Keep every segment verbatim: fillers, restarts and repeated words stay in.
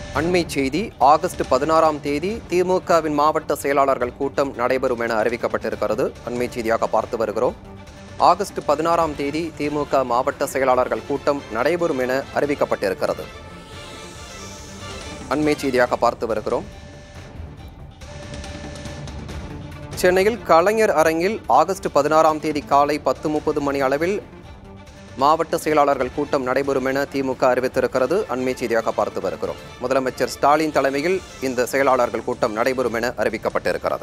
அண்மை செய்தி. ஆகஸ்ட் பதினாறாம் தேதி திமுகவின் மாவட்ட செயலாளர்கள் கூட்டம் நடைபெறும் என அறிவிக்கப்பட்டிருக்கிறது. அண்மை செய்தியாக பார்த்து வருகிறோம். ஆகஸ்ட் பதினாறாம் தேதி திமுக மாவட்ட செயலாளர்கள் கூட்டம் நடைபெறும் என அறிவிக்கப்பட்டிருக்கிறது. அண்மை செய்தியாக பார்த்து வருகிறோம். சென்னையில் கலைஞர் அரங்கில் ஆகஸ்ட் பதினாறாம் தேதி காலை பத்து முப்பது மணி அளவில் மாவட்ட செயலாளர்கள் கூட்டம் நடைபெறும் என திமுக அறிவித்திருக்கிறது. அண்மை செய்தியாக பார்த்து வருகிறோம். முதலமைச்சர் ஸ்டாலின் தலைமையில் இந்த செயலாளர்கள் கூட்டம் நடைபெறும் என அறிவிக்கப்பட்டிருக்கிறது.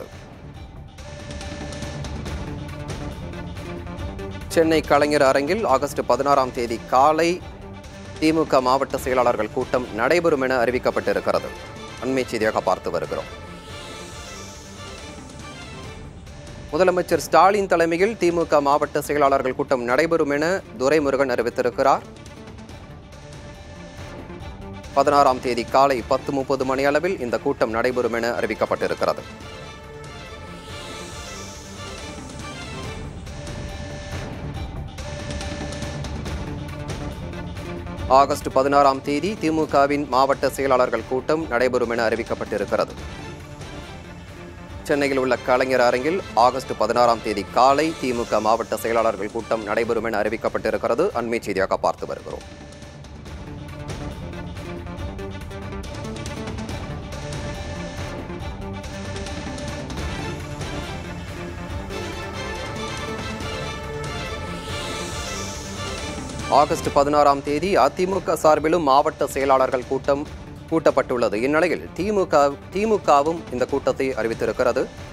சென்னை கலைஞர் அரங்கில் ஆகஸ்ட் பதினாறாம் தேதி காலை திமுக மாவட்ட செயலாளர்கள் கூட்டம் நடைபெறும் என அறிவிக்கப்பட்டிருக்கிறது. அண்மை செய்தியாக பார்த்து வருகிறோம். முதலமைச்சர் ஸ்டாலின் தலைமையில் திமுக மாவட்ட செயலாளர்கள் கூட்டம் நடைபெறும் என துரைமுருகன் அறிவித்திருக்கிறார். பதினாறாம் தேதி காலை பத்து முப்பது மணி அளவில் இந்த கூட்டம் நடைபெறும் என அறிவிக்கப்பட்டிருக்கிறது. ஆகஸ்ட் பதினாறாம் தேதி திமுகவின் மாவட்ட செயலாளர்கள் கூட்டம் நடைபெறும் என அறிவிக்கப்பட்டிருக்கிறது. சென்னையில் உள்ள கலைஞர் அரங்கில் ஆகஸ்ட் பதினாறாம் தேதி காலை திமுக மாவட்ட செயலாளர்கள் கூட்டம் நடைபெறும் என அறிவிக்கப்பட்டிருக்கிறது. அண்மை செய்தியாக பார்த்து வருகிறோம். ஆகஸ்ட் பதினாறாம் தேதி அதிமுக சார்பிலும் மாவட்ட செயலாளர்கள் கூட்டம் கூட்டப்பட்டுள்ளது. இந்நிலையில் திமுக திமுகவும் இந்த கூட்டத்தை அறிவித்திருக்கிறது.